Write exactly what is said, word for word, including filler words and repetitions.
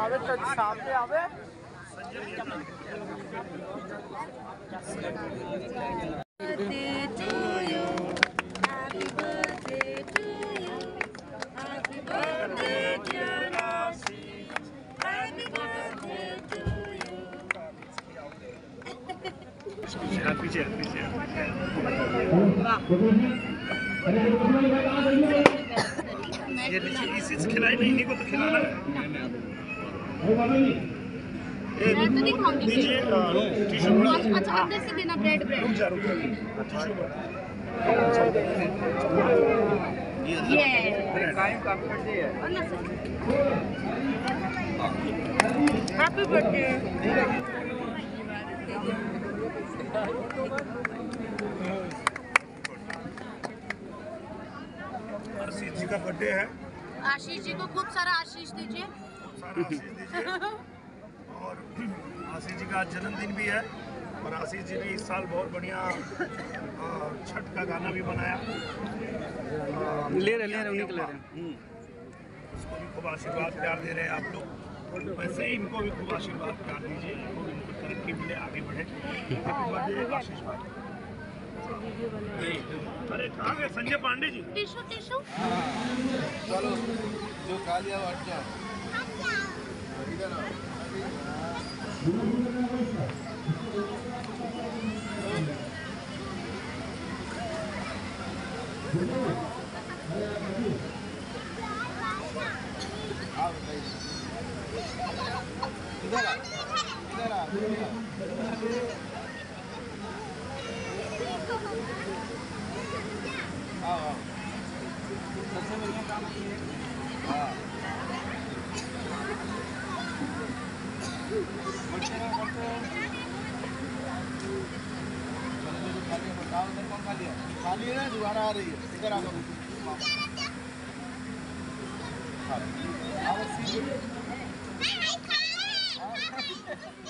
आवे तो सामने आवे पीछे पीछे ये इसी से खिलाई नहीं, इन्हीं को तो खिलाना है। मैं तो नहीं खाऊंगी टिश्यू अच्छा अंदर से देना ब्रेड ब्रेड रुक जा रुक जा टिश्यू ये हैप्पी बर्थडे आशीष जी का बर्थडे है। आशीष जी को खूब सारा आशीष दीजिए, सारा आशीष दीजिए। और आशीष जी का जन्मदिन भी है और आशीष जी ने इस साल बहुत बढ़िया छठ का गाना भी बनाया। ले रहे ले रहे उन्हीं को ले रहे हैं। उसको भी खूब आशीर्वाद प्यार दे रहे हैं आप लोग, वैसे ही इनको भी खूब आशीर्वाद प्यार दीजिए, इनको भी इनको तरक्की मिले, आगे बढ़े। आशीष भाई अरे कहाँ गए संजय पांडे जी? टिश्यू टिश्यू चलो जो खा लिया हट जाओ। इधर आ इधर आ आओ सबसे बढ़िया काम ये है। हाँ बढ़ते रहो बढ़ते रहो। चलो जो खा लिया बताओ उधर कौन खा लिया? खा लिया ना, दोबारा आ रही है। इधर आओ आओ